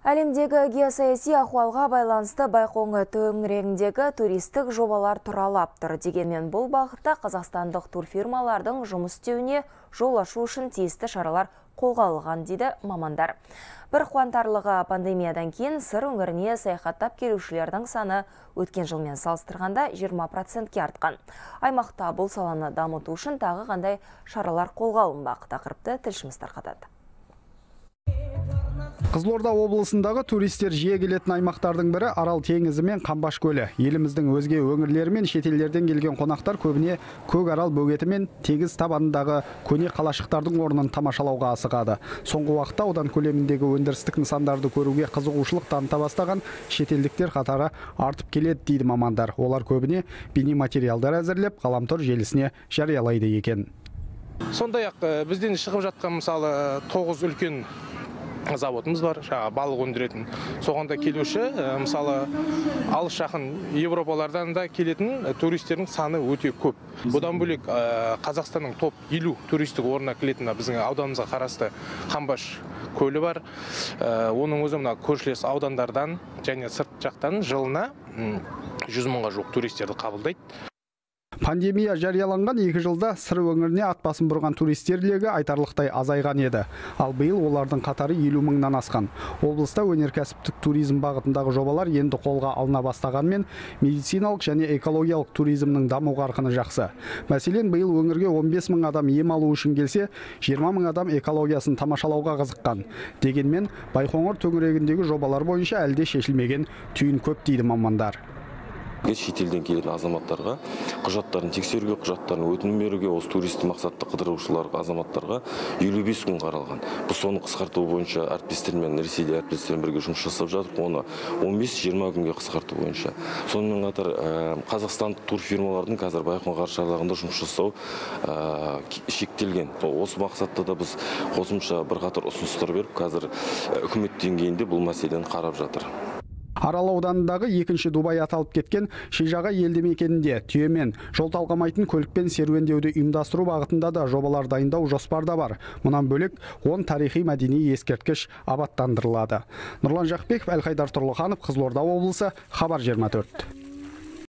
Әлемдегі геосаяси ахуалға байланысты Байқоңыр төңірегіндегі туристік жобалар тұралап тұр. Дегенмен бұл бағытта қазақстандық турфирмалардың жұмыс істеуіне жол ашу үшін тиісті шаралар қолға алынған дейді мамандар. Бір қуантарлығы, пандемиядан кейін сыр өңіріне саяхаттап келушілердің саны өткен жылмен салыстырғанда 20%-ке артқан. Аймақта бұл саланы дамыту үшін тағы қандай шаралар қолға алынбақ? Тақырыпты тілшіміз тарқатады. Қызылорда облысындағы туристер жиі келетін аймақтардың бірі Арал теңізі мен Қамбаш көлі. Еліміздің өзге өңірлері мен шетелдерден келген қонақтар көбіне Көк Арал бөгеті мен теңіз табанындағы көне қалашықтардың орнын тамашалауға асығады. Соңғы уақытта одан көлеміндегі өндірістік нысандарды көруге қызығушылық таныта бастаған шетелдіктер қатары артып келеді дейді мамандар. Олар көбіне бейнематериалдар әзірлеп, ғаламтор желісіне жариялайды екен. Сондай-ақ бізден шығып жатқан мысалы 9 үлкен заводымыз бар, балық өндіретін. Соғанда келуші, мысалы алыс жақын Европалардан да келетін туристердің саны өте көп. Бұдан бөлек Қазақстанның топ 50 туристік орнына келетін біздің ауданымызға қарасты Қамбаш көлі бар. Оның өзі мына көршілес аудандардан және сырт жақтан жылына 100 мыңға жуық туристерді қабылдайды. Пандемия жарияланған 2 жылда сыр өңіріне ат басын бұрған туристер легі айтарлықтай азайған еді. Ал биыл олардың қатары 50 мыңнан асқан. Облыста өнеркәсіптік туризм бағытындағы жобалар енді қолға алына бастағанмен, медициналық және экологиялық туризмнің даму қарқыны жақсы. Мәселен, биыл өңірге 15 мың адам ем алу үшін келсе, 20 мың адам экологиясын тамашалауға қызыққан. Дегенмен, Байқоңыр төңірегіндегі жобалар бойынша әлде шешілмеген түйін көп дейді мамандар. Шетелден келетін азаматтарға құжаттарын тексеруге, құжаттарын өтінім беруге, осы туристік мақсатты қыдырушыларға, азаматтарға 55 күн қаралған. Біз соны қысқарту бойынша әріптестермен, Ресейде әріптестермен бірге жұмыс жасап жатырмыз, оны 15-20 күнге қысқарту бойынша. Сонымен қатар Қазақстандық турфирмалардың қазір Байқоңыр ғарыш айлағында жұмыс жасау шектелген. Осы мақсатта да біз қосымша бірқатар ұсыныстар беріп, қазір үкімет деңгейінде бұл мәселені қарап жатыр. Арал ауданындағы 2-ші Дубай аталып кеткен Шижаға елді мекенінде түйемен жол талғамайтын көлікпен серуендеуді ұйымдастыру бағытында да жобалар дайындау жоспарда бар. Мұнан бөлек 10 тарихи мәдени ескерткіш абаттандырылады. Нұрлан Жақпеков, Әлхайдар Тұрлыханов, Қызылорда облысы, Хабар 24.